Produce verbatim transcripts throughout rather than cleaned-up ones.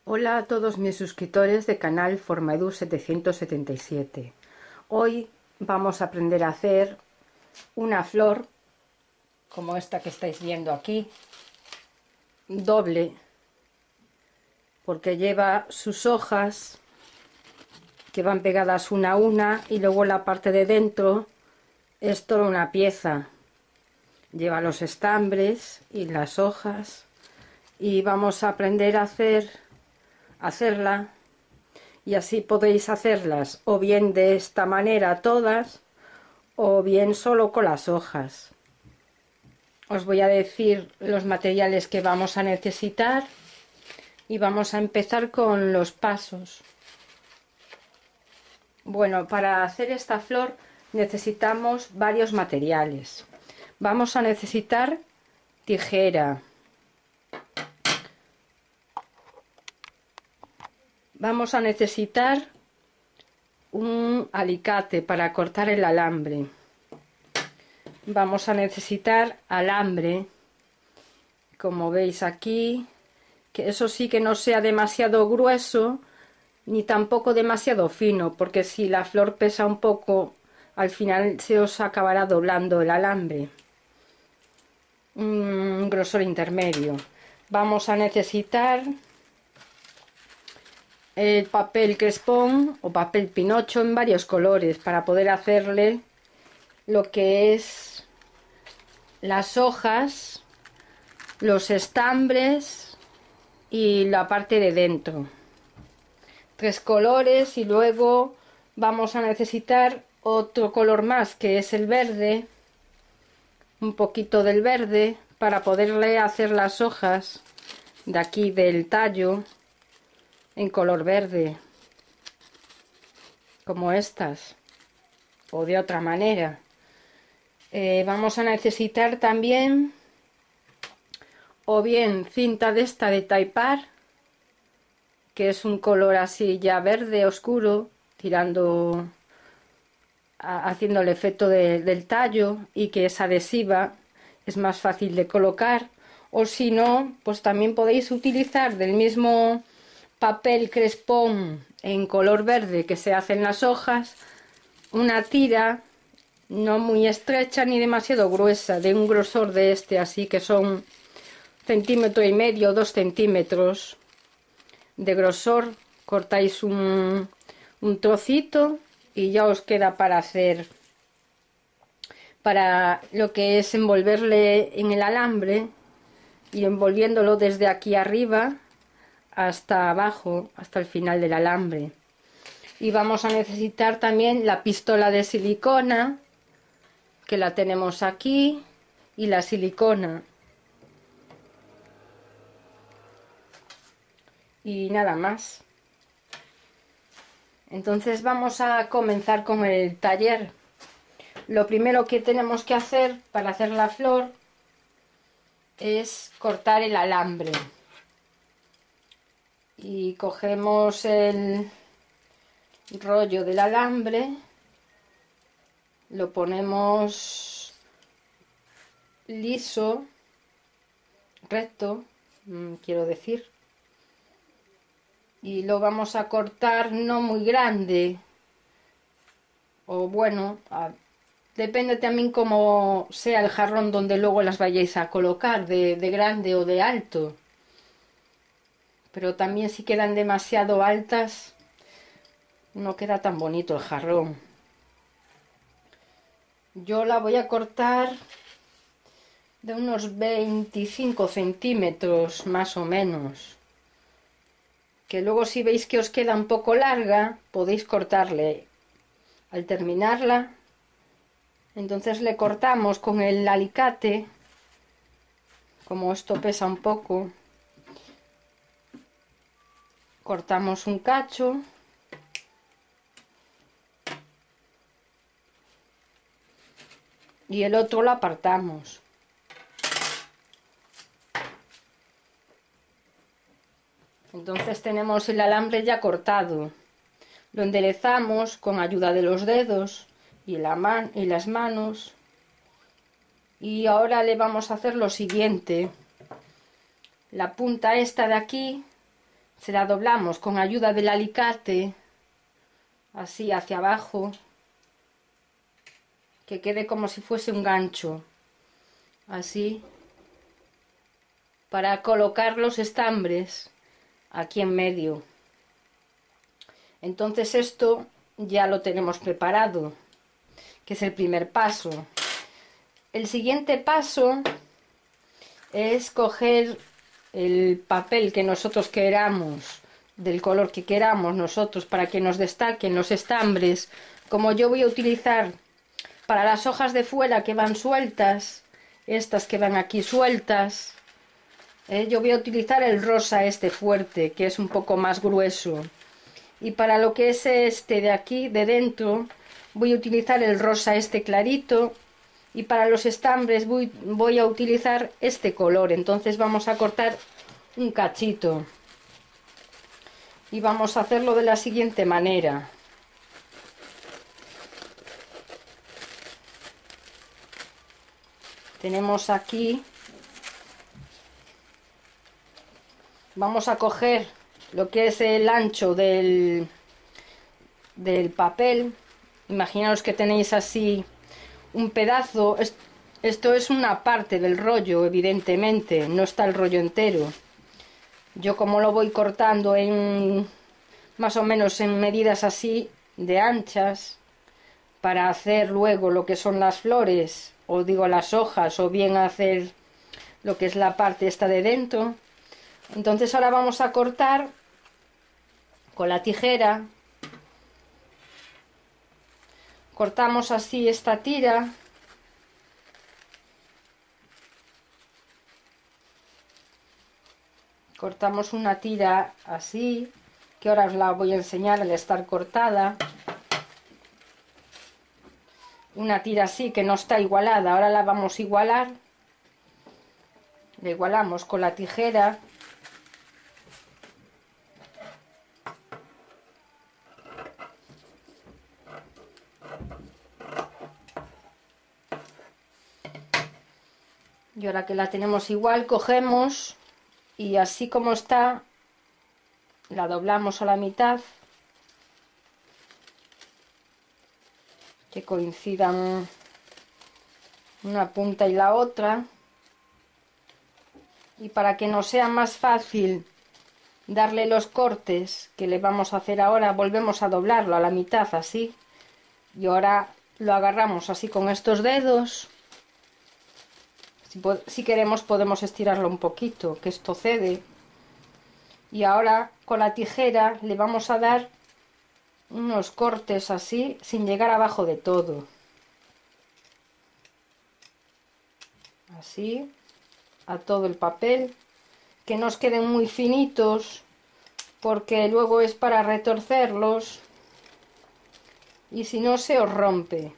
Hola a todos mis suscriptores de canal Formaedu setecientos setenta y siete. Hoy vamos a aprender a hacer una flor como esta que estáis viendo aquí, doble, porque lleva sus hojas que van pegadas una a una y luego la parte de dentro es toda una pieza. Lleva los estambres y las hojas y vamos a aprender a hacer hacerla y así podéis hacerlas o bien de esta manera todas o bien solo con las hojas. Os voy a decir los materiales que vamos a necesitar y vamos a empezar con los pasos. Bueno, para hacer esta flor necesitamos varios materiales. Vamos a necesitar tijera, vamos a necesitar un alicate para cortar el alambre, vamos a necesitar alambre, como veis aquí, que eso sí que no sea demasiado grueso ni tampoco demasiado fino, porque si la flor pesa un poco al final se os acabará doblando el alambre. Un grosor intermedio. Vamos a necesitar el papel crespón o papel pinocho en varios colores para poder hacerle lo que es las hojas, los estambres y la parte de dentro. Tres colores y luego vamos a necesitar otro color más que es el verde, un poquito del verde para poderle hacer las hojas de aquí del tallo en color verde, como estas, o de otra manera. Eh, vamos a necesitar también o bien cinta de esta de taipar, que es un color así ya verde oscuro, tirando, a, haciendo el efecto de, del tallo, y que es adhesiva, es más fácil de colocar. O si no, pues también podéis utilizar del mismo papel crespón en color verde que se hace en las hojas, una tira no muy estrecha ni demasiado gruesa, de un grosor de este así, que son centímetro y medio, dos centímetros de grosor. Cortáis un, un trocito y ya os queda para hacer, para lo que es envolverle en el alambre, y envolviéndolo desde aquí arriba hasta abajo, hasta el final del alambre. Y vamos a necesitar también la pistola de silicona, que la tenemos aquí, y la silicona. Y nada más. Entonces vamos a comenzar con el taller. Lo primero que tenemos que hacer para hacer la flor es cortar el alambre. Y cogemos el rollo del alambre, lo ponemos liso, recto, quiero decir, y lo vamos a cortar no muy grande, o bueno, a, depende también cómo sea el jarrón donde luego las vayáis a colocar, de, de grande o de alto. Pero también si quedan demasiado altas no queda tan bonito el jarrón. Yo la voy a cortar de unos veinticinco centímetros más o menos, que luego si veis que os queda un poco larga podéis cortarle al terminarla. Entonces le cortamos con el alicate, como esto pesa un poco, cortamos un cacho y el otro lo apartamos. Entonces tenemos el alambre ya cortado. Lo enderezamos con ayuda de los dedos y, la man y las manos. Y ahora le vamos a hacer lo siguiente. La punta esta de aquí se la doblamos con ayuda del alicate, así hacia abajo, que quede como si fuese un gancho, así, para colocar los estambres aquí en medio. Entonces esto ya lo tenemos preparado, que es el primer paso. El siguiente paso es coger el papel que nosotros queramos, del color que queramos nosotros, para que nos destaquen los estambres. Como yo voy a utilizar para las hojas de fuera que van sueltas, estas que van aquí sueltas, eh, yo voy a utilizar el rosa este fuerte, que es un poco más grueso. Y para lo que es este de aquí, de dentro, voy a utilizar el rosa este clarito. Y para los estambres voy, voy a utilizar este color. Entonces vamos a cortar un cachito. Y vamos a hacerlo de la siguiente manera. Tenemos aquí. Vamos a coger lo que es el ancho del, del papel. Imaginaos que tenéis así un pedazo. Esto es una parte del rollo, evidentemente, no está el rollo entero. Yo, como lo voy cortando en más o menos en medidas así de anchas, para hacer luego lo que son las flores, o digo las hojas, o bien hacer lo que es la parte esta de dentro. Entonces ahora vamos a cortar con la tijera. Cortamos así esta tira. Cortamos una tira así, que ahora os la voy a enseñar al estar cortada. Una tira así que no está igualada, ahora la vamos a igualar. La igualamos con la tijera. Y ahora que la tenemos igual, cogemos y así como está, la doblamos a la mitad, que coincidan una punta y la otra. Y para que nos sea más fácil darle los cortes que le vamos a hacer ahora, volvemos a doblarlo a la mitad así. Y ahora lo agarramos así con estos dedos. Si, si queremos podemos estirarlo un poquito, que esto cede. Y ahora con la tijera le vamos a dar unos cortes así, sin llegar abajo de todo. Así, a todo el papel. Que no os queden muy finitos, porque luego es para retorcerlos. Y si no, se os rompe.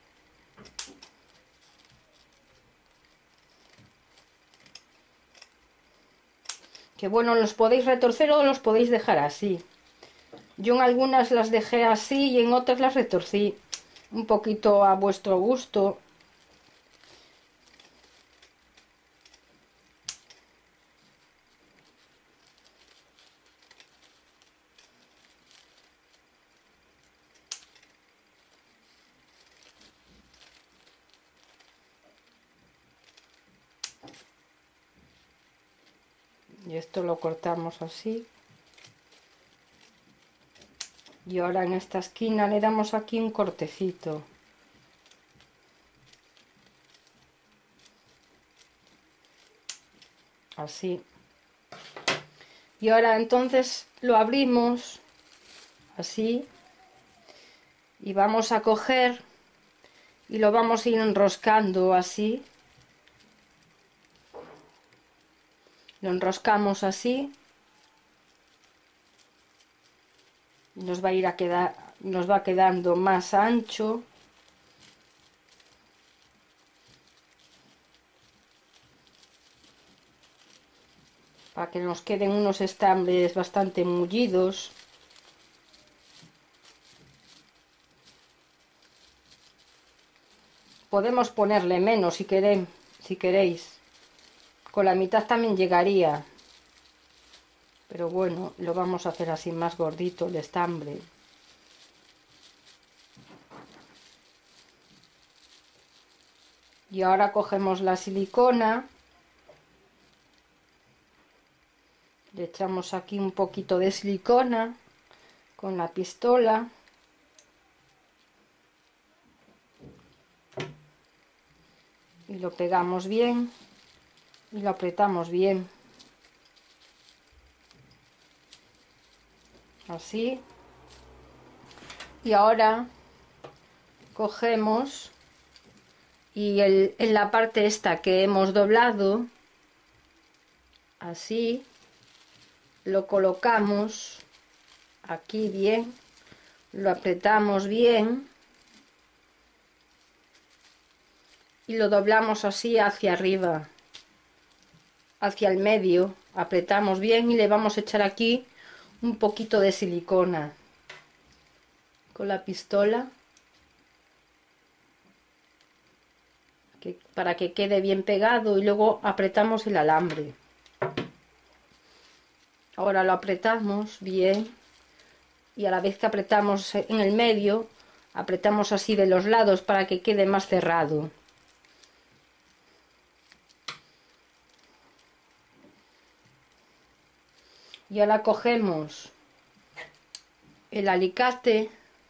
Que bueno, los podéis retorcer o los podéis dejar así. Yo en algunas las dejé así y en otras las retorcí. Un poquito a vuestro gusto. Y esto lo cortamos así. Y ahora en esta esquina le damos aquí un cortecito. Así. Y ahora entonces lo abrimos así. Y vamos a coger y lo vamos a ir enroscando así. Lo enroscamos así. Nos va a ir a quedar, nos va quedando más ancho. Para que nos queden unos estambres bastante mullidos. Podemos ponerle menos si queréis, si queréis. Con la mitad también llegaría. pero bueno, lo vamos a hacer así más gordito el estambre. Y ahora cogemos la silicona, le echamos aquí un poquito de silicona con la pistola y lo pegamos bien y lo apretamos bien, así. Y ahora cogemos y el, en la parte esta que hemos doblado, así, lo colocamos aquí bien, lo apretamos bien y lo doblamos así hacia arriba, hacia el medio, apretamos bien y le vamos a echar aquí un poquito de silicona con la pistola que, para que quede bien pegado, y luego apretamos el alambre. Ahora lo apretamos bien y a la vez que apretamos en el medio, apretamos así de los lados para que quede más cerrado. Y ahora cogemos el alicate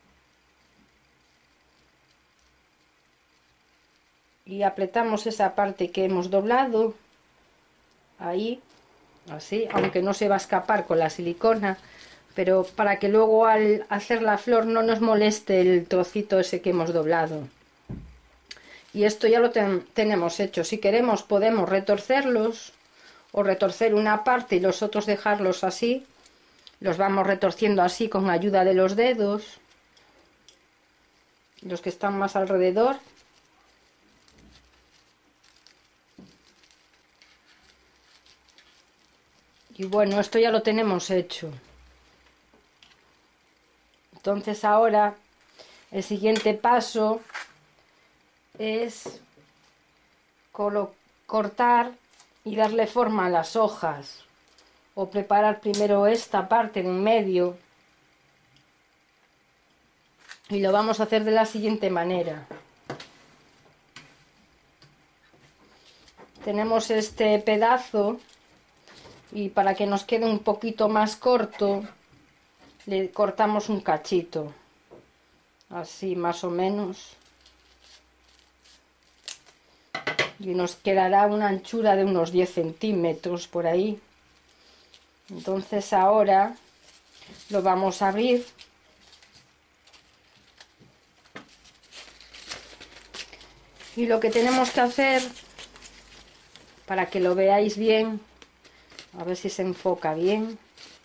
y apretamos esa parte que hemos doblado, ahí, así, aunque no se va a escapar con la silicona, pero para que luego al hacer la flor no nos moleste el trocito ese que hemos doblado. Y esto ya lo ten- tenemos hecho. Si queremos podemos retorcerlos, o retorcer una parte y los otros dejarlos así. Los vamos retorciendo así con ayuda de los dedos, los que están más alrededor. Y bueno, esto ya lo tenemos hecho. Entonces ahora el siguiente paso es cortar y darle forma a las hojas, o preparar primero esta parte de en medio, y lo vamos a hacer de la siguiente manera. Tenemos este pedazo y para que nos quede un poquito más corto le cortamos un cachito, así más o menos, y nos quedará una anchura de unos diez centímetros por ahí. Entonces ahora lo vamos a abrir y lo que tenemos que hacer, para que lo veáis bien, a ver si se enfoca bien,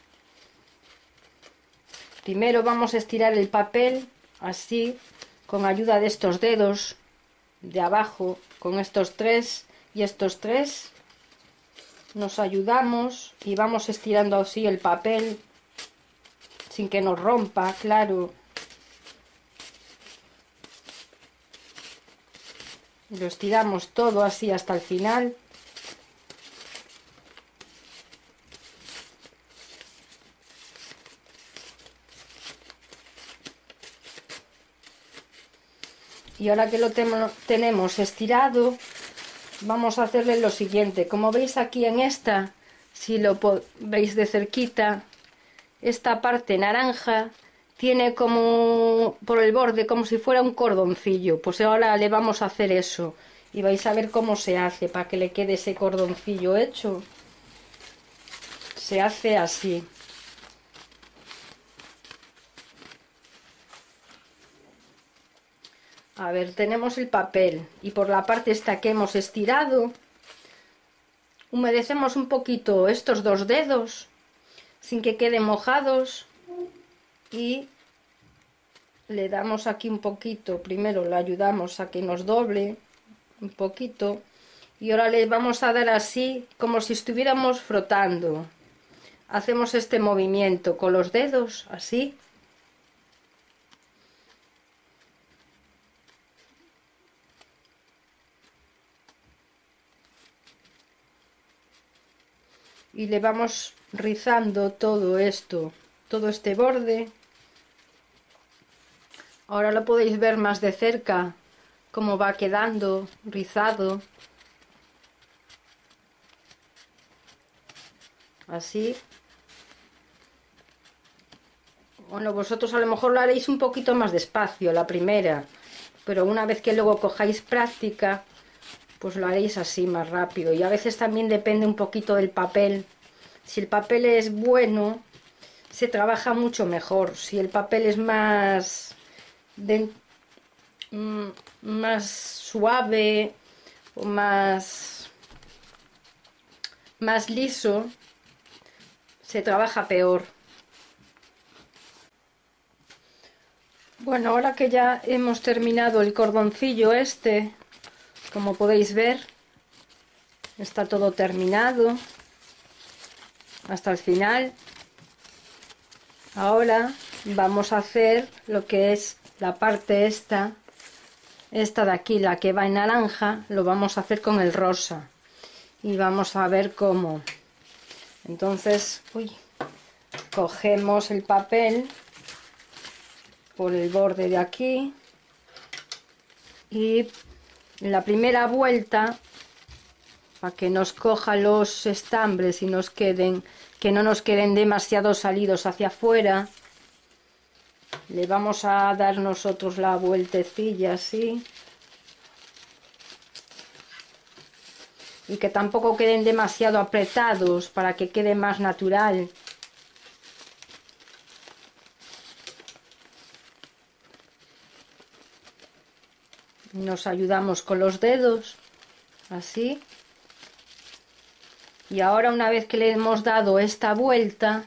primero vamos a estirar el papel así, con ayuda de estos dedos de abajo, con estos tres y estos tres nos ayudamos y vamos estirando así el papel sin que nos rompa, claro. Lo estiramos todo así hasta el final. Y ahora que lo tenemos estirado, vamos a hacerle lo siguiente. Como veis aquí en esta, si lo veis de cerquita, esta parte naranja tiene como por el borde como si fuera un cordoncillo. Pues ahora le vamos a hacer eso y vais a ver cómo se hace para que le quede ese cordoncillo hecho. Se hace así. A ver, tenemos el papel y por la parte esta que hemos estirado, humedecemos un poquito estos dos dedos sin que queden mojados y le damos aquí un poquito. Primero lo ayudamos a que nos doble un poquito y ahora le vamos a dar así como si estuviéramos frotando. Hacemos este movimiento con los dedos así. Y le vamos rizando todo esto, todo este borde. Ahora lo podéis ver más de cerca, cómo va quedando rizado. Así. Bueno, vosotros a lo mejor lo haréis un poquito más despacio la primera, pero una vez que luego cojáis práctica, pues lo haréis así más rápido. Y a veces también depende un poquito del papel. Si el papel es bueno, se trabaja mucho mejor. Si el papel es más de, mm, más suave o más más liso, se trabaja peor. Bueno, ahora que ya hemos terminado el cordoncillo este, como podéis ver, está todo terminado hasta el final. Ahora vamos a hacer lo que es la parte esta, esta de aquí, la que va en naranja, lo vamos a hacer con el rosa. Y vamos a ver cómo. Entonces, uy, cogemos el papel por el borde de aquí y la primera vuelta, para que nos coja los estambres y nos queden, que no nos queden demasiado salidos hacia afuera, le vamos a dar nosotros la vueltecilla así, y que tampoco queden demasiado apretados, para que quede más natural. Nos ayudamos con los dedos así, y ahora una vez que le hemos dado esta vuelta,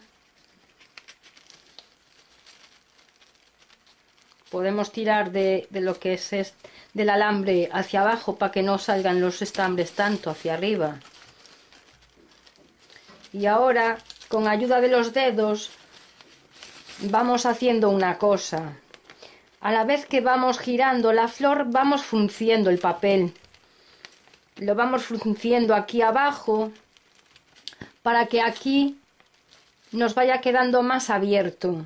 podemos tirar de, de lo que es este, del alambre hacia abajo, para que no salgan los estambres tanto hacia arriba. Y ahora, con ayuda de los dedos, vamos haciendo una cosa. A la vez que vamos girando la flor, vamos frunciendo el papel. Lo vamos frunciendo aquí abajo, para que aquí nos vaya quedando más abierto.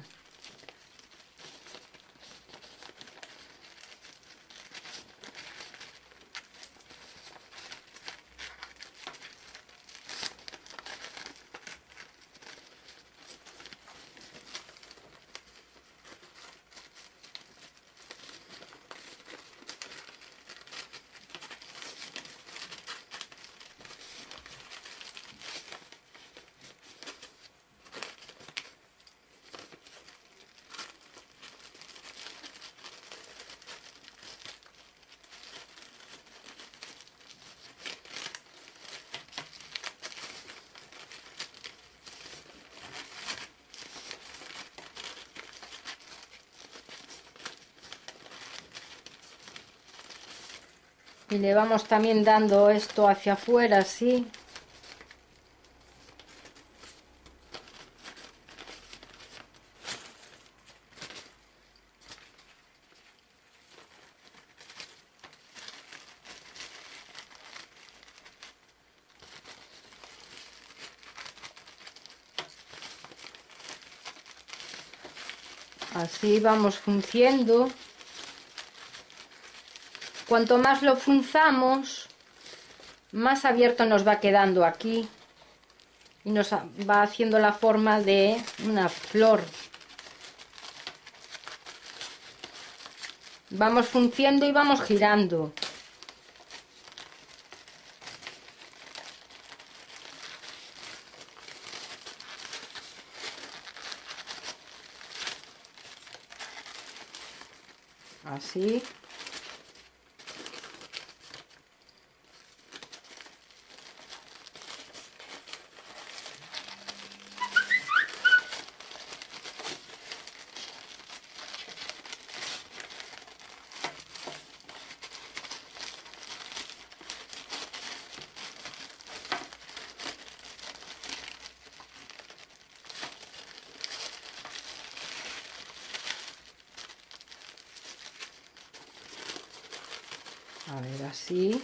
Y le vamos también dando esto hacia afuera, así. Así vamos frunciendo. Cuanto más lo frunzamos, más abierto nos va quedando aquí y nos va haciendo la forma de una flor. Vamos frunciendo y vamos girando. Así. A ver, así.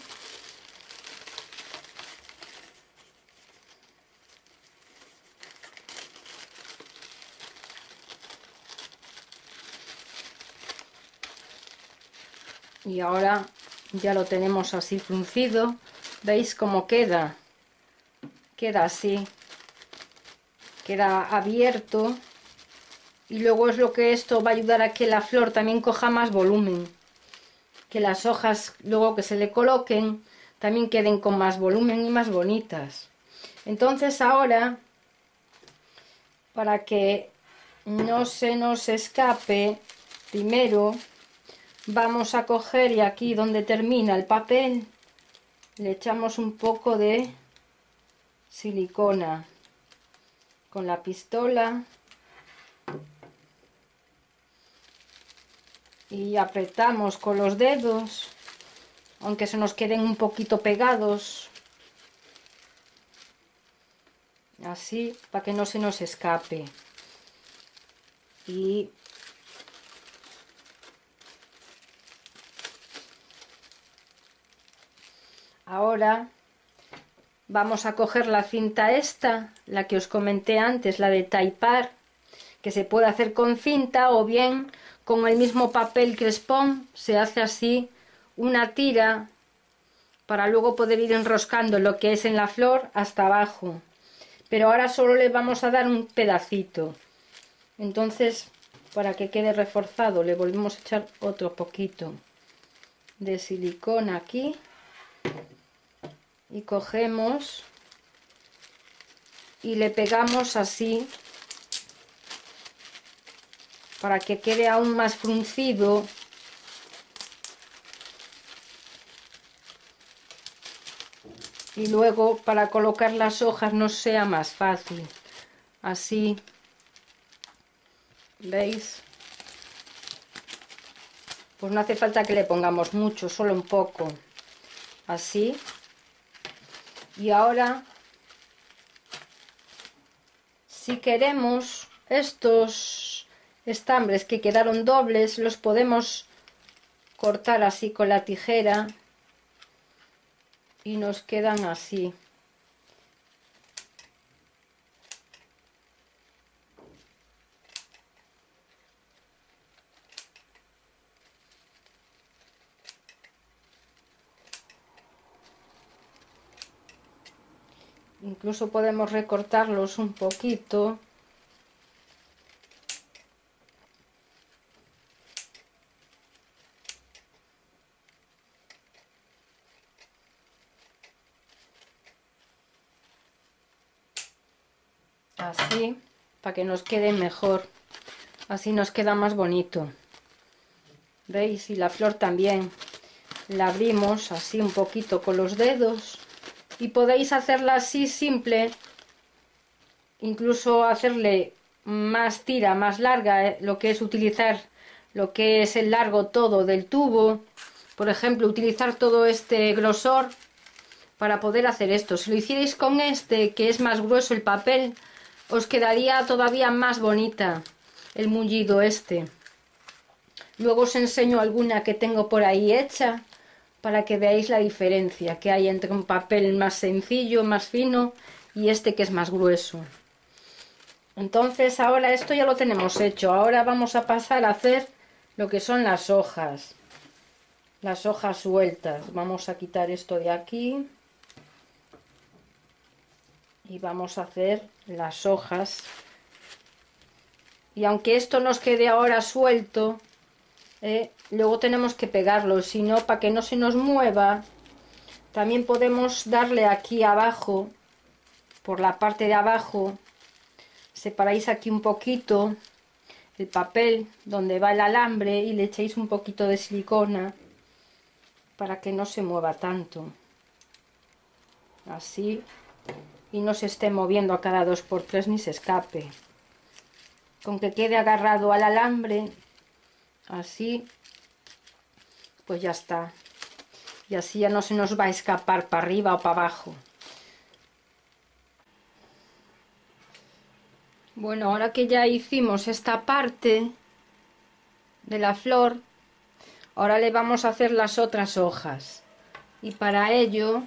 Y ahora ya lo tenemos así fruncido. ¿Veis cómo queda? Queda así. Queda abierto. Y luego es lo que esto va a ayudar a que la flor también coja más volumen. Que las hojas luego que se le coloquen también queden con más volumen y más bonitas. Entonces ahora, para que no se nos escape, primero vamos a coger, y aquí donde termina el papel le echamos un poco de silicona con la pistola y apretamos con los dedos, aunque se nos queden un poquito pegados, así, para que no se nos escape. Y ahora vamos a coger la cinta esta, la que os comenté antes, la de Taipar, que se puede hacer con cinta o bien con el mismo papel crespón. Se hace así una tira para luego poder ir enroscando lo que es en la flor hasta abajo. Pero ahora solo le vamos a dar un pedacito. Entonces, para que quede reforzado, le volvemos a echar otro poquito de silicona aquí. Y cogemos y le pegamos así para que quede aún más fruncido. Y luego para colocar las hojas nos sea más fácil. Así, ¿veis? Pues no hace falta que le pongamos mucho, solo un poco. Así. Y ahora, si queremos, estos estambres que quedaron dobles los podemos cortar así con la tijera y nos quedan así. Incluso podemos recortarlos un poquito. Así, para que nos quede mejor. Así nos queda más bonito. ¿Veis? Y la flor también. La abrimos así un poquito con los dedos. Y podéis hacerla así simple. Incluso hacerle más tira, más larga, eh, lo que es utilizar lo que es el largo todo del tubo. Por ejemplo, utilizar todo este grosor para poder hacer esto. Si lo hicierais con este, que es más grueso el papel, os quedaría todavía más bonita el mullido este. Luego os enseño alguna que tengo por ahí hecha para que veáis la diferencia que hay entre un papel más sencillo, más fino, y este que es más grueso. Entonces ahora esto ya lo tenemos hecho. Ahora vamos a pasar a hacer lo que son las hojas. Las hojas sueltas. Vamos a quitar esto de aquí. Y vamos a hacer las hojas. Y aunque esto nos quede ahora suelto, eh, luego tenemos que pegarlo. Si no, para que no se nos mueva, también podemos darle aquí abajo, por la parte de abajo. Separáis aquí un poquito el papel donde va el alambre y le echáis un poquito de silicona para que no se mueva tanto. Así. Y no se esté moviendo a cada dos por tres ni se escape. Con que quede agarrado al alambre, así, pues ya está. Y así ya no se nos va a escapar para arriba o para abajo. Bueno, ahora que ya hicimos esta parte de la flor, ahora le vamos a hacer las otras hojas. Y para ello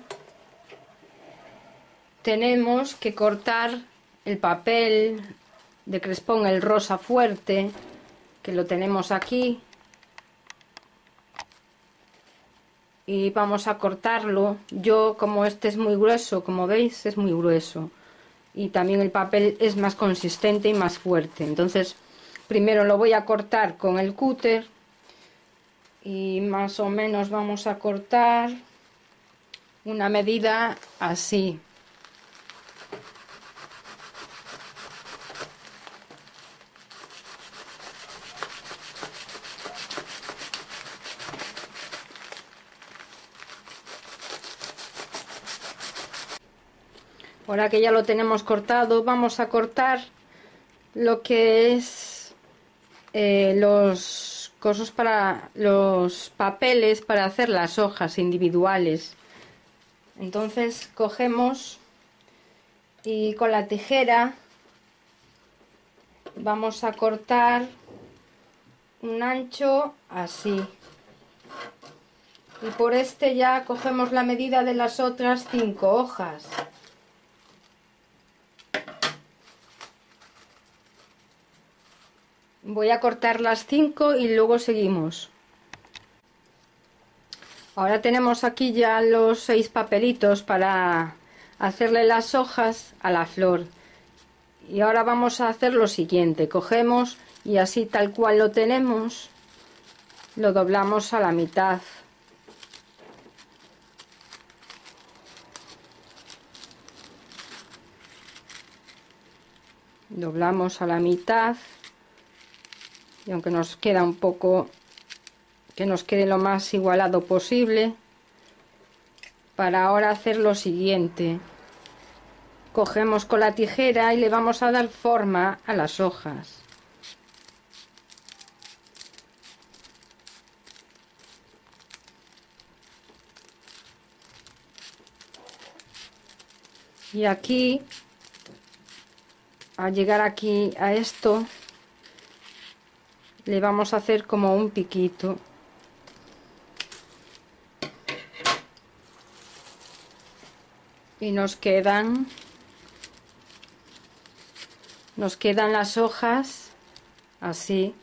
tenemos que cortar el papel de crespón, el rosa fuerte, que lo tenemos aquí. y vamos a cortarlo. Yo, como este es muy grueso, como veis, es muy grueso, y también el papel es más consistente y más fuerte. Entonces primero lo voy a cortar con el cúter y más o menos vamos a cortar una medida así. Ahora que ya lo tenemos cortado, vamos a cortar lo que es eh, los cosos para los papeles para hacer las hojas individuales. Entonces cogemos y con la tijera vamos a cortar un ancho así, y por este ya cogemos la medida de las otras cinco hojas. Voy a cortar las cinco y luego seguimos. Ahora tenemos aquí ya los seis papelitos para hacerle las hojas a la flor. Y ahora vamos a hacer lo siguiente: cogemos y así tal cual lo tenemos, lo doblamos a la mitad. Doblamos a la mitad, y aunque nos queda un poco, que nos quede lo más igualado posible, para ahora hacer lo siguiente: cogemos con la tijera y le vamos a dar forma a las hojas. Y aquí, al llegar aquí a esto, le vamos a hacer como un piquito. Y nos quedan nos quedan las hojas así.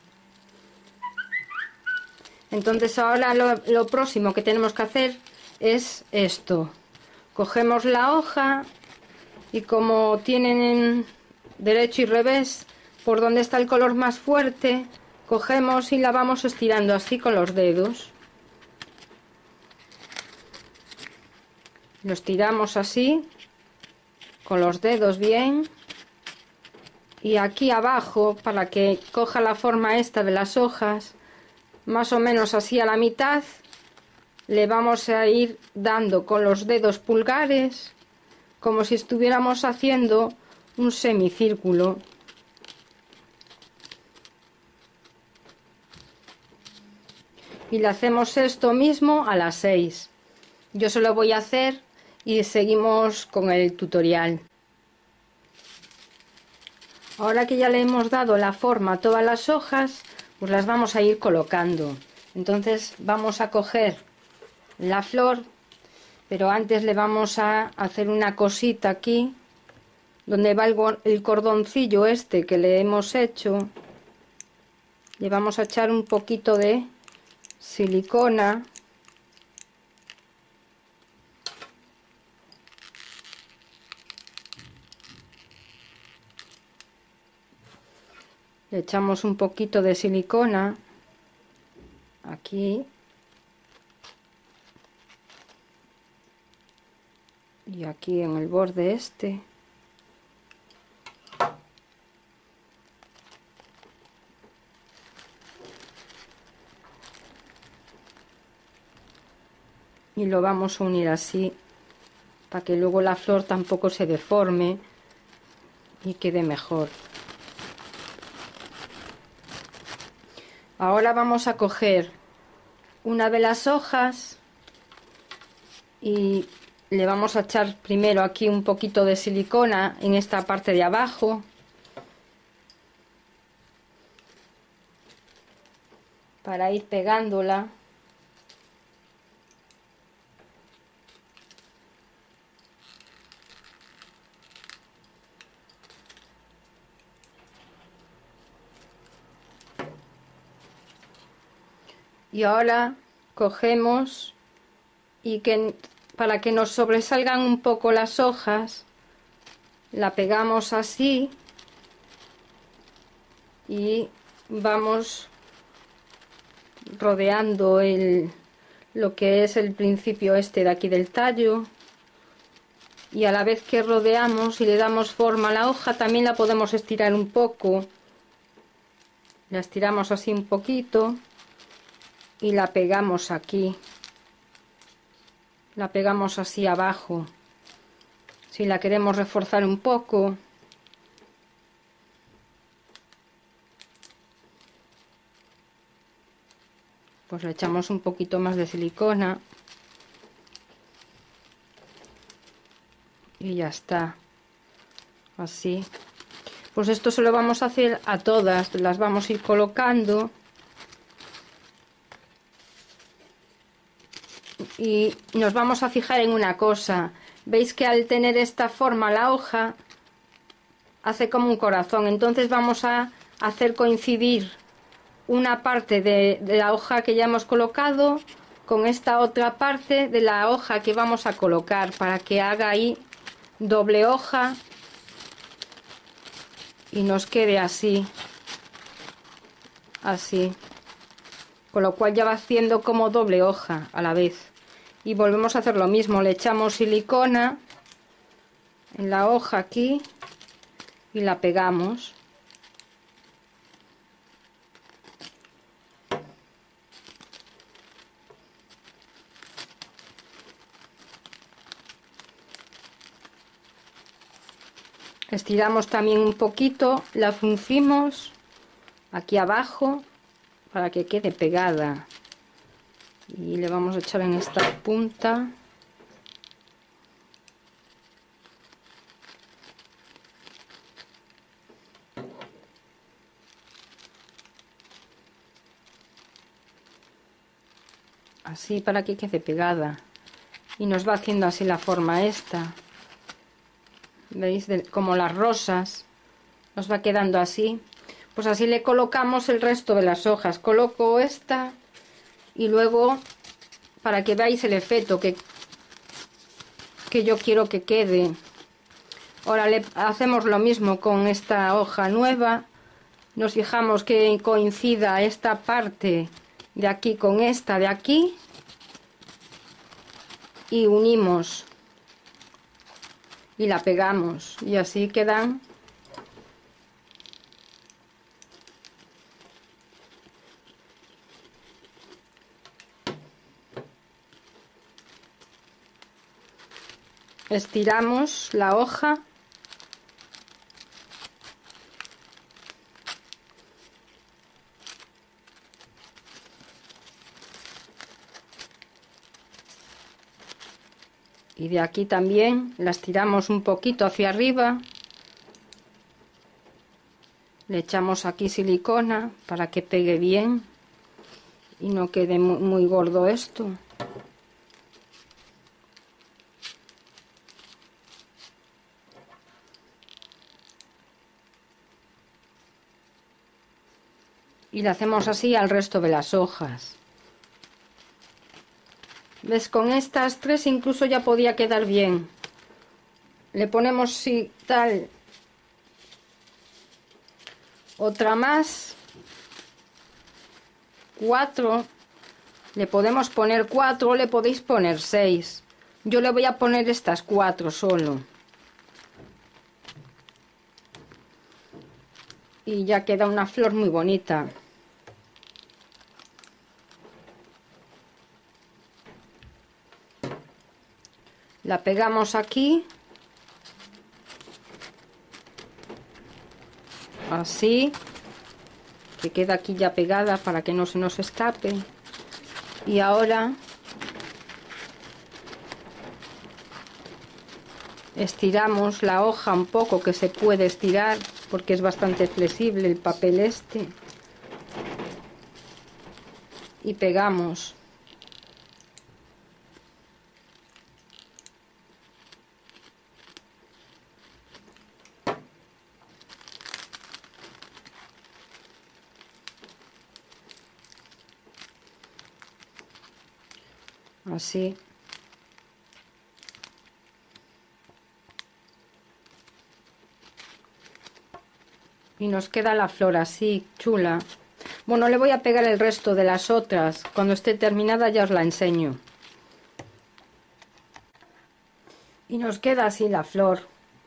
Entonces ahora lo, lo próximo que tenemos que hacer es esto: cogemos la hoja y, como tienen derecho y revés, por donde está el color más fuerte, cogemos y la vamos estirando así con los dedos. Lo estiramos así con los dedos bien, y aquí abajo, para que coja la forma esta de las hojas, más o menos así a la mitad, le vamos a ir dando con los dedos pulgares como si estuviéramos haciendo un semicírculo. Y le hacemos esto mismo a las seis. Yo se lo voy a hacer y seguimos con el tutorial. Ahora que ya le hemos dado la forma a todas las hojas, pues las vamos a ir colocando. Entonces vamos a coger la flor, pero antes le vamos a hacer una cosita aquí, donde va el, el cordoncillo este que le hemos hecho. Le vamos a echar un poquito de silicona. Le echamos un poquito de silicona aquí y aquí en el borde este. Y lo vamos a unir así, para que luego la flor tampoco se deforme y quede mejor. Ahora vamos a coger una de las hojas y le vamos a echar primero aquí un poquito de silicona en esta parte de abajo, para ir pegándola. Y ahora cogemos y que para que nos sobresalgan un poco las hojas, la pegamos así y vamos rodeando el, lo que es el principio este de aquí del tallo, y a la vez que rodeamos y le damos forma a la hoja, también la podemos estirar un poco. La estiramos así un poquito y la pegamos aquí, la pegamos así abajo si la queremos reforzar un poco. Pues le echamos un poquito más de silicona y ya está, así. Pues esto se lo vamos a hacer a todas, las vamos a ir colocando y nos vamos a fijar en una cosa. Veis que al tener esta forma la hoja hace como un corazón, entonces vamos a hacer coincidir una parte de, de la hoja que ya hemos colocado con esta otra parte de la hoja que vamos a colocar, para que haga ahí doble hoja y nos quede así, así, con lo cual ya va haciendo como doble hoja a la vez. Y volvemos a hacer lo mismo, le echamos silicona en la hoja aquí y la pegamos. Estiramos también un poquito, la fruncimos aquí abajo para que quede pegada y le vamos a echar en esta punta. Así, para que quede pegada, y nos va haciendo así la forma esta. ¿Veis? De, como las rosas, nos va quedando así. Pues así le colocamos el resto de las hojas. Coloco esta y luego, para que veáis el efecto que, que yo quiero que quede. Ahora le hacemos lo mismo con esta hoja nueva. Nos fijamos que coincida esta parte de aquí con esta de aquí y unimos y la pegamos, y así quedan estiramos la hoja y de aquí también la estiramos un poquito hacia arriba, le echamos aquí silicona para que pegue bien y no quede muy, muy gordo esto. Y le hacemos así al resto de las hojas. ¿Ves? Con estas tres incluso ya podía quedar bien. Le ponemos si tal otra más, cuatro, le podemos poner cuatro, le podéis poner seis. Yo le voy a poner estas cuatro solo. Y ya queda una flor muy bonita. La pegamos aquí, así, que queda aquí ya pegada para que no se nos escape. Y ahora estiramos la hoja un poco, que se puede estirar porque es bastante flexible el papel este, y pegamos. Así, Y nos queda la flor así, chula. Bueno, le voy a pegar el resto de las otras. Cuando esté terminada ya os la enseño. Y nos queda así la flor.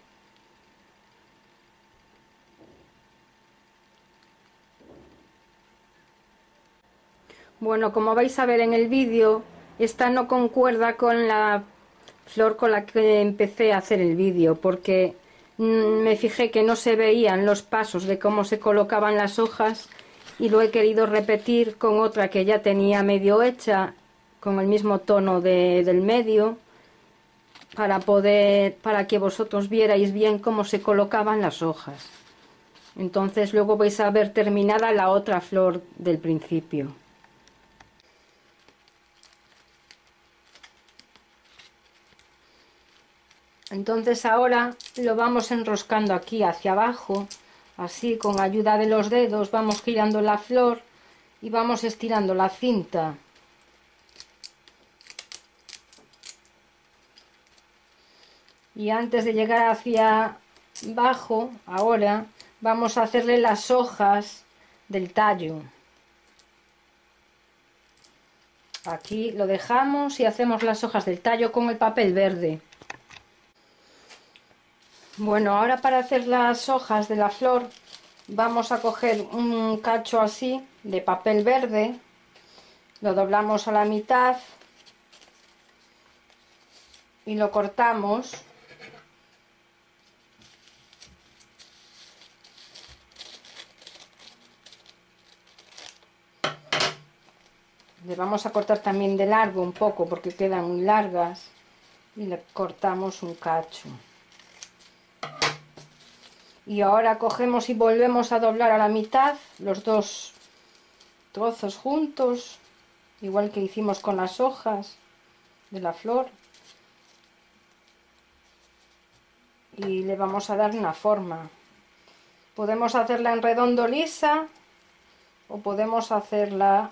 Bueno, como vais a ver en el vídeo, esta no concuerda con la flor con la que empecé a hacer el vídeo, porque me fijé que no se veían los pasos de cómo se colocaban las hojas y lo he querido repetir con otra que ya tenía medio hecha, con el mismo tono de, del medio, para poder, para que vosotros vierais bien cómo se colocaban las hojas. Entonces luego vais a ver terminada la otra flor del principio. Entonces ahora lo vamos enroscando aquí hacia abajo, así con ayuda de los dedos vamos girando la flor y vamos estirando la cinta. Y antes de llegar hacia abajo, ahora vamos a hacerle las hojas del tallo. Aquí lo dejamos y hacemos las hojas del tallo con el papel verde. Bueno, ahora para hacer las hojas de la flor vamos a coger un cacho así de papel verde, lo doblamos a la mitad y lo cortamos. Le vamos a cortar también de largo un poco porque quedan muy largas y le cortamos un cacho. Y ahora cogemos y volvemos a doblar a la mitad los dos trozos juntos, igual que hicimos con las hojas de la flor. Y le vamos a dar una forma. Podemos hacerla en redondo lisa o podemos hacerla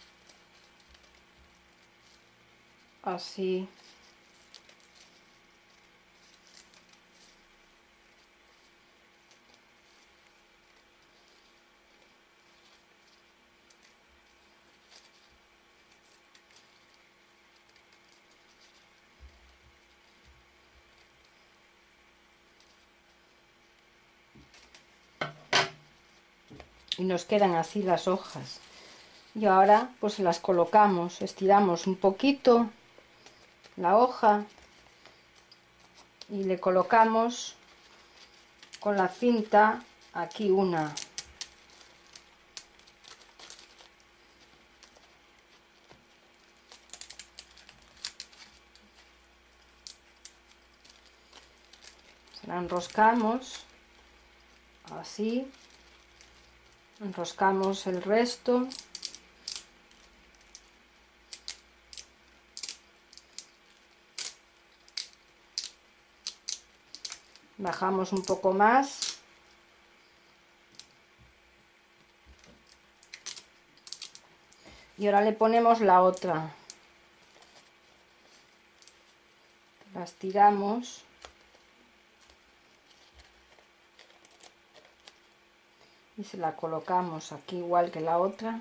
así. Y nos quedan así las hojas. Y ahora pues las colocamos, estiramos un poquito la hoja y le colocamos con la cinta aquí una. Se la enroscamos así. Enroscamos el resto bajamos un poco más y ahora le ponemos la otra, la estiramos y se la colocamos aquí igual que la otra.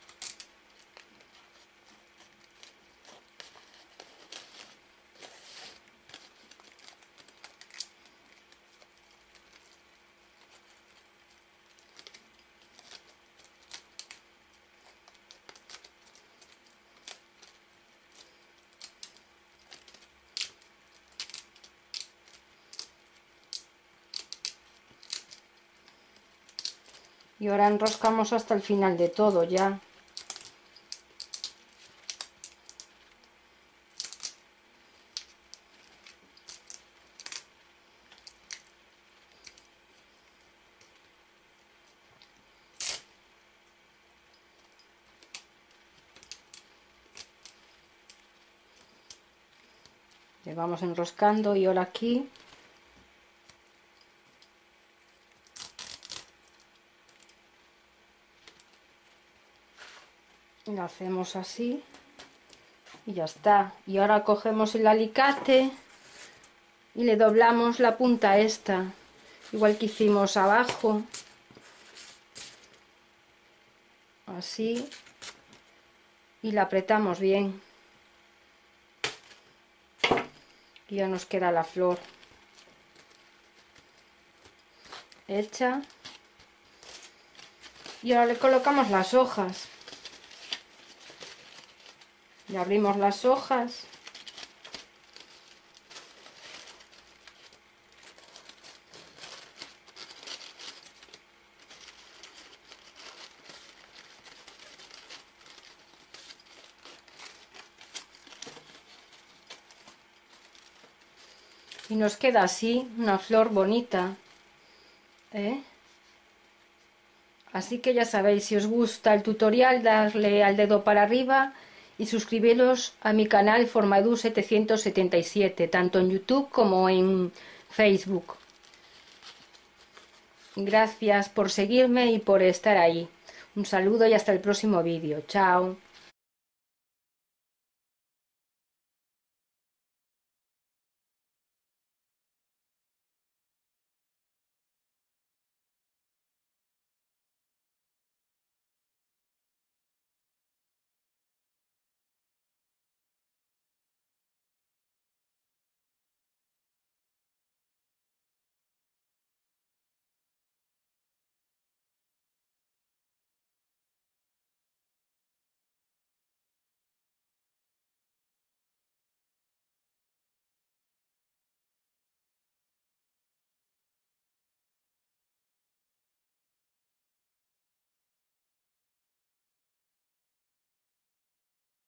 Y ahora enroscamos hasta el final de todo ya. Le vamos enroscando y ahora aquí lo hacemos así y ya está. Y ahora cogemos el alicate y le doblamos la punta esta, igual que hicimos abajo, así, y la apretamos bien y ya nos queda la flor hecha. Y ahora le colocamos las hojas, le abrimos las hojas y nos queda así una flor bonita, ¿eh? Así que ya sabéis, si os gusta el tutorial, darle al dedo para arriba y suscribiros a mi canal Formaedu setecientos setenta y siete, tanto en YouTube como en Facebook. Gracias por seguirme y por estar ahí. Un saludo y hasta el próximo vídeo. Chao.